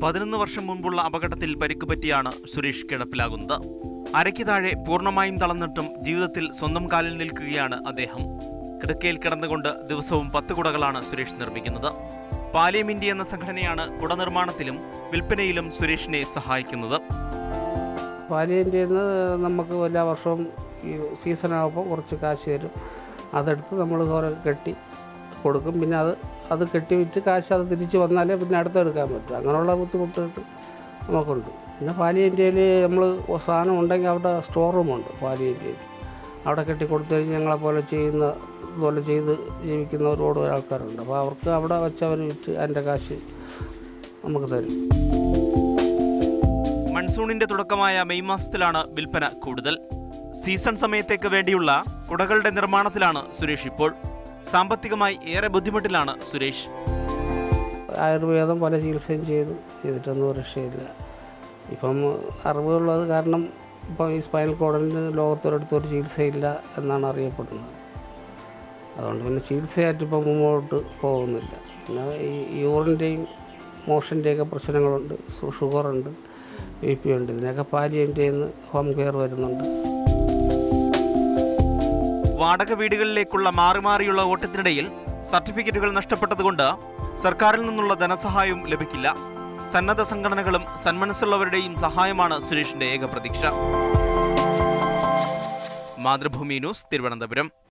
11 വർഷം മുൻപുള്ള അപകടത്തിൽ പരിക്കുപറ്റിയാണ് സുരേഷ് കിടപ്പിലാകുന്നത്. അരയ്ക്ക് താഴെ പൂർണ്ണമായും തളർന്നിട്ടും ജീവിതത്തിൽ സ്വന്തം കാലിൽ നിൽക്കുകയാണ് അദ്ദേഹം. കിടക്കയിൽ കിടന്നുകൊണ്ട് ദിവസവും 10 കുടകളാണ് സുരേഷ് നിർമ്മിക്കുന്നത്. പാലിയം ഇന്ത്യ എന്ന സംഘടനയാണ് കുട നിർമ്മാണത്തിലും വിൽപ്പനയിലും സുരേഷിനെ സഹായിക്കുന്നത്. പാലിയം ഇന്ത്യയിൽ നിന്ന് നമുക്ക് എല്ലാ വർഷവും ഈ സീസണാകുമ്പോൾ കുറച്ച് കാശ് തരും. അതെടുത്ത് നമ്മൾ കുറെ കെട്ടി കൊടുക്കും. പിന്നെ അത് കെട്ടി വിറ്റ് കാശ് അത് തിരിച്ച് വന്നാലേ പിന്നെ അടുത്തെടുക്കാൻ പറ്റും. അങ്ങനെയുള്ള ബുദ്ധിമുട്ട് നമുക്കുണ്ട്. പിന്നെ പാലിയം ഇന്ത്യയിൽ നമ്മൾ സാധനം ഉണ്ടെങ്കിൽ അവിടെ സ്റ്റോർ റൂമുണ്ട്. പാലിയം ഇന്ത്യയിൽ അവിടെ കെട്ടി കൊടുത്തു കഴിഞ്ഞാൽ ഞങ്ങളെപ്പോലെ ഇതുപോലെ ചെയ്ത് ജീവിക്കുന്ന ഒരുപാട് ആൾക്കാരുണ്ട്. അപ്പോൾ അവർക്ക് അവിടെ വെച്ച് അവർ വിറ്റ് അതിൻ്റെ കാശ് നമുക്ക് തരും. മൺസൂണിന്റെ തുടക്കമായ മെയ് മാസത്തിലാണ് വിൽപ്പന കൂടുതൽ. സീസൺ സമയത്തേക്ക് വേണ്ടിയുള്ള കുടകളുടെ നിർമ്മാണത്തിലാണ് സുരേഷ് ഇപ്പോൾ. സാമ്പത്തികമായി ഏറെ ബുദ്ധിമുട്ടിലാണ് സുരേഷ്. ആയുർവേദം പല ചികിത്സയും ചെയ്തിട്ടൊന്നും രക്ഷയില്ല. ഇപ്പം അറിവുള്ളത് കാരണം ഇപ്പം ഈ സ്പൈനൽ കോഡിന് ലോകത്തൊരിടത്തൊരു ചികിത്സയില്ല എന്നാണ് അറിയപ്പെടുന്നത്. അതുകൊണ്ട് പിന്നെ ചികിത്സയായിട്ട് ഇപ്പം മുമ്പോട്ട് പോകുന്നില്ല. പിന്നെ ഈ യൂറിൻ്റെയും മോഷൻ്റെയൊക്കെ പ്രശ്നങ്ങളുണ്ട്. ഷുഗറുണ്ട്, BP ഉണ്ട്. ഇതിനൊക്കെ പാലിയം ഇന്ത്യയിൽ നിന്ന് ഹോം കെയർ വരുന്നുണ്ട്. വാടക വീടുകളിലേക്കുള്ള മാറിയുള്ള ഓട്ടത്തിനിടയിൽ സർട്ടിഫിക്കറ്റുകൾ നഷ്ടപ്പെട്ടതുകൊണ്ട് സർക്കാരിൽ നിന്നുള്ള ധനസഹായവും ലഭിക്കില്ല. സന്നദ്ധ സംഘടനകളും സന്മനസ്സുള്ളവരുടെയും സഹായമാണ് സുരേഷിന്റെ ഏക പ്രതീക്ഷ. മാതൃഭൂമി ന്യൂസ്, തിരുവനന്തപുരം.